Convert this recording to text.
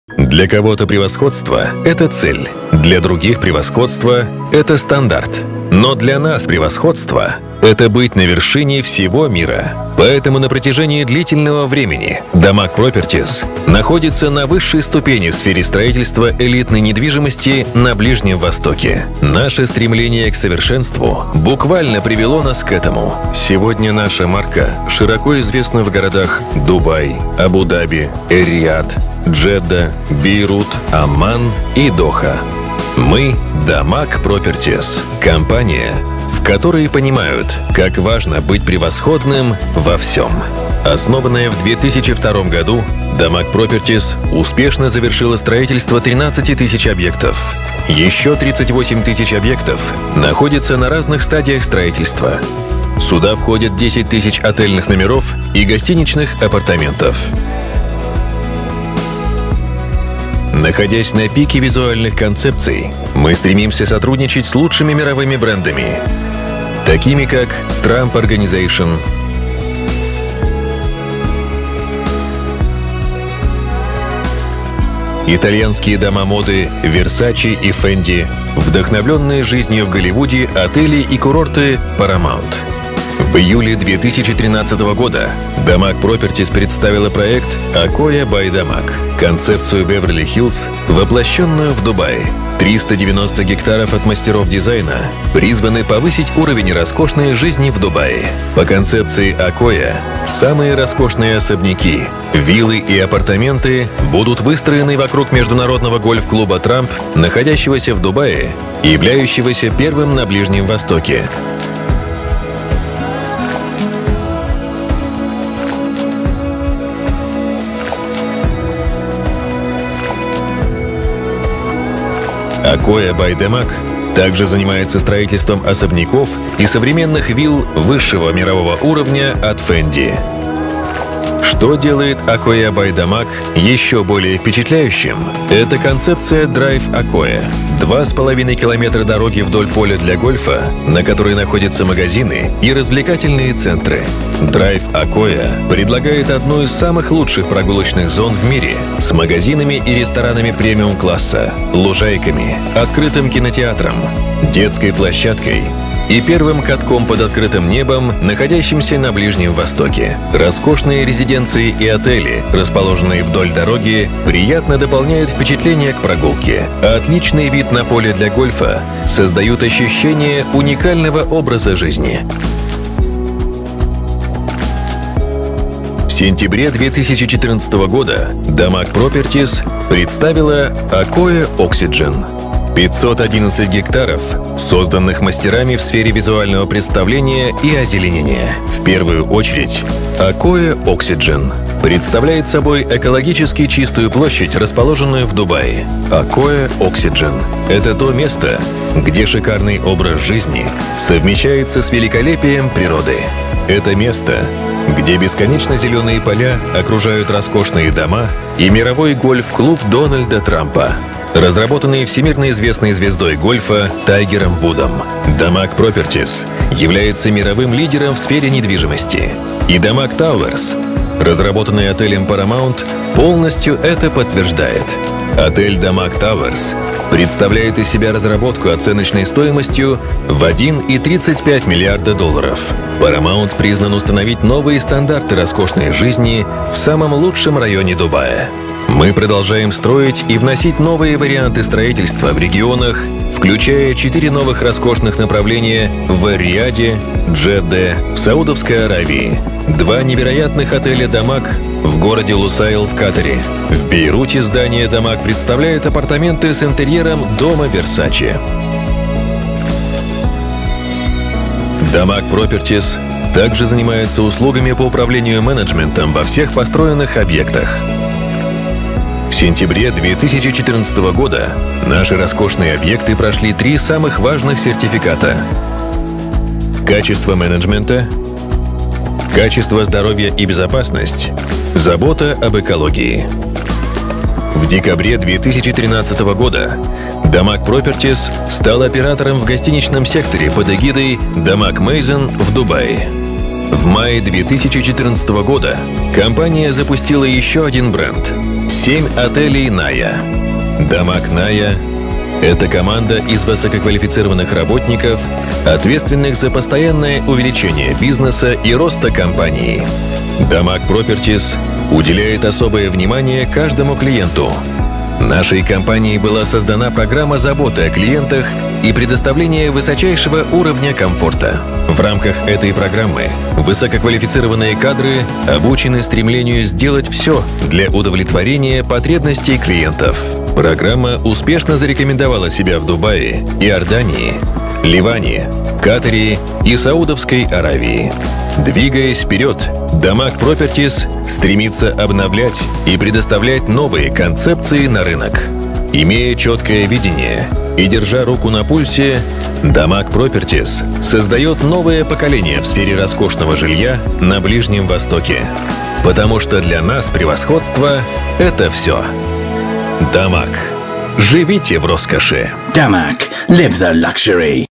Для кого-то превосходство – это цель, для других превосходство – это стандарт. Но для нас превосходство – это быть на вершине всего мира. Поэтому на протяжении длительного времени Дамаг Properties находится на высшей ступени в сфере строительства элитной недвижимости на Ближнем Востоке. Наше стремление к совершенству буквально привело нас к этому. Сегодня наша марка широко известна в городах Дубай, Абу-Даби, Эр-Рияд, Джедда, Бейрут, Амман и Доха. Мы – Дамаг Properties, компания, в которой понимают, как важно быть превосходным во всем. Основанная в 2002 году, Дамаг Properties успешно завершила строительство 13 тысяч объектов. Еще 38 тысяч объектов находятся на разных стадиях строительства. Сюда входят 10 тысяч отельных номеров и гостиничных апартаментов. Находясь на пике визуальных концепций, мы стремимся сотрудничать с лучшими мировыми брендами, такими как Trump Organization, итальянские дома моды Versace и Fendi, вдохновленные жизнью в Голливуде отели и курорты Paramount. В июле 2013 года Дамаг Properties представила проект Акоя by Дамаг, концепцию Беверли-Хиллз, воплощенную в Дубае. 390 гектаров от мастеров дизайна призваны повысить уровень роскошной жизни в Дубае. По концепции Акоя, самые роскошные особняки, виллы и апартаменты будут выстроены вокруг международного гольф-клуба «Трамп», находящегося в Дубае и являющегося первым на Ближнем Востоке. Акоя by Дамаг также занимается строительством особняков и современных вилл высшего мирового уровня от Fendi. Что делает Акоя by Дамаг еще более впечатляющим? Это концепция Drive Акоя. 2,5 километра дороги вдоль поля для гольфа, на которой находятся магазины и развлекательные центры. Drive Акоя предлагает одну из самых лучших прогулочных зон в мире с магазинами и ресторанами премиум-класса, лужайками, открытым кинотеатром, детской площадкой и первым катком под открытым небом, находящимся на Ближнем Востоке. Роскошные резиденции и отели, расположенные вдоль дороги, приятно дополняют впечатление к прогулке. А отличный вид на поле для гольфа создают ощущение уникального образа жизни. В сентябре 2014 года Дамаг Properties представила Акоя Oxygen. 511 гектаров, созданных мастерами в сфере визуального представления и озеленения. В первую очередь, Акоя Oxygen представляет собой экологически чистую площадь, расположенную в Дубае. Акоя Oxygen – это то место, где шикарный образ жизни совмещается с великолепием природы. Это место, где бесконечно зеленые поля окружают роскошные дома и мировой гольф-клуб Дональда Трампа, разработанный всемирно известной звездой гольфа Тайгером Вудом. Дамаг Properties является мировым лидером в сфере недвижимости. И Дамаг Towers, разработанный отелем Paramount, полностью это подтверждает. Отель Дамаг Towers представляет из себя разработку оценочной стоимостью в 1,35 миллиарда долларов. Paramount признан установить новые стандарты роскошной жизни в самом лучшем районе Дубая. Мы продолжаем строить и вносить новые варианты строительства в регионах, включая 4 новых роскошных направления в Эр-Рияде, Джедде, в Саудовской Аравии, 2 невероятных отеля Дамаг в городе Лусайл в Катаре. В Бейруте здание Дамаг представляет апартаменты с интерьером дома Versace. Дамаг Properties также занимается услугами по управлению менеджментом во всех построенных объектах. В сентябре 2014 года наши роскошные объекты прошли 3 самых важных сертификата: качество менеджмента, качество здоровья и безопасность, забота об экологии. В декабре 2013 года Дамаг Properties стал оператором в гостиничном секторе под эгидой Дамаг Мейзен в Дубае. В мае 2014 года компания запустила еще один бренд – 7 отелей «Ная». Дамаг «Ная» — это команда из высококвалифицированных работников, ответственных за постоянное увеличение бизнеса и роста компании. Дамаг Properties уделяет особое внимание каждому клиенту. Нашей компанией была создана программа заботы о клиентах и предоставления высочайшего уровня комфорта. В рамках этой программы высококвалифицированные кадры обучены стремлению сделать все для удовлетворения потребностей клиентов. Программа успешно зарекомендовала себя в Дубае, Иордании, Ливане, Катаре и Саудовской Аравии. Двигаясь вперед, Дамаг Properties стремится обновлять и предоставлять новые концепции на рынок. Имея четкое видение и держа руку на пульсе, Дамаг Properties создает новое поколение в сфере роскошного жилья на Ближнем Востоке. Потому что для нас превосходство — это все. Дамаг. Живите в роскоши. Damag. Live the luxury.